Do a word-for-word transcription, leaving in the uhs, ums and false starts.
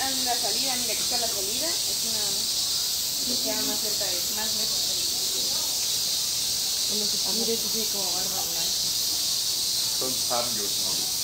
en la salida, mira, aquí está la salida, aquí nada más. Que queda más cerca de, más lejos del edificio. Mira, eso tiene como barba blanca. Sonst haben wir es noch.